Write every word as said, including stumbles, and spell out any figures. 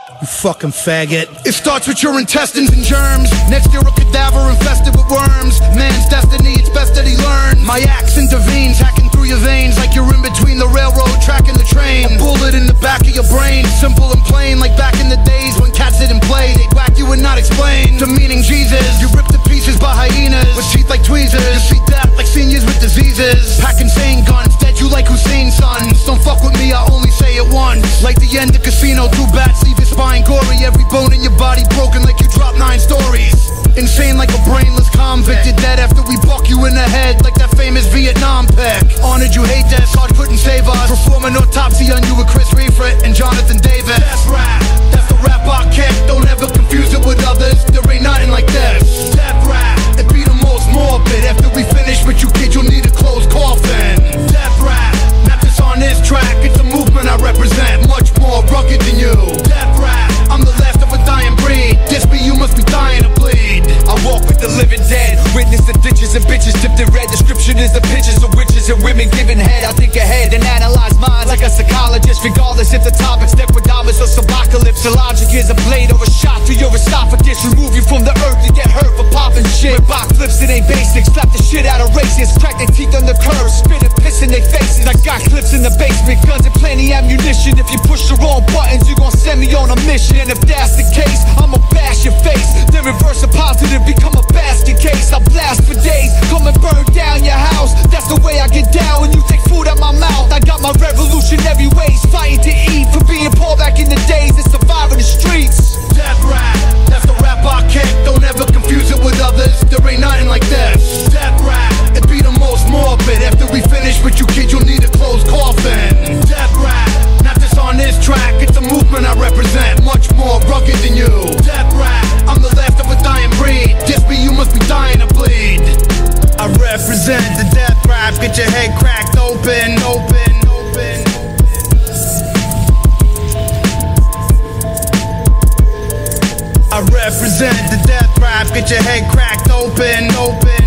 You fucking faggot. It starts with your intestines and germs. Next you're a cadaver infested with worms. Man's destiny, it's best that he learn. My axe intervenes, hacking through your veins like you're in between the railroad track and the train. A bullet in the back of your brain, simple and plain, like back in the days when cats didn't play. They'd whack you and not explain. Demeaning Jesus, you ripped to pieces by hyenas with teeth like tweezers. You see death like seniors with diseases. Pack insane guns, dead you like Hussein's sons. Don't fuck with me, I only say it once. Like the end of Casino, two bats leave your spine gory. Every bone in your body broken like you dropped nine stories. Insane like a brainless convict. You're dead after we buck you in the head like that famous Vietnam pick. Honored you hate that, God couldn't save us. Perform an autopsy on you with Chris Reefret and Jonathan Davis. That's rap, that's the rap I kick. Don't ever confuse it with others. There ain't nothing like this. Death rap, it be the most morbid. After we finish with you kids, you'll need a closed coffin. Death rap, not just on this track. It's a movement I represent, much more rugged than you. Death rap, I'm the last of a dying breed. This be you must be dying to bleed. I walk with the living dead. Witness the ditches and bitches dipped in red. Description is the pictures of witches and women giving head. I think ahead and analyze minds like a psychologist, regardless if the topic's Necrodamus or Sabacalypse. The logic is a blade or a shot through your esophagus. Remove you from the earth, you get hurt for popping shit. With box flips, it ain't basics. Slap the shit out of racists. Crack their teeth on the curb, spit and piss in their faces. I got clips in the basement, guns and plenty ammunition. If you push the wrong buttons, you gon' send me on a mission. And if that's the case, I'ma bash your face. Then reverse a positive, become a basket case. I blast for days, come and burn down your house. That's the way I get down when you take food out my mouth. I got my revolutionary ways, fighting to eat. For being poor back in the days and surviving the streets. Death rap, that's the rap I kick. Don't ever confuse it with others. There ain't nothing like this. Death rap, it be the most morbid. After we finish with you kids, you'll need a closed coffin. Death rap, not just on this track. It's a movement I represent, much more rugged than you. Death rap, I'm the last of a dying breed. This be you must be dying to bleed. I represent the death rap. Get your head cracked open, open, open. I represent the death rap. Get your head cracked open, open.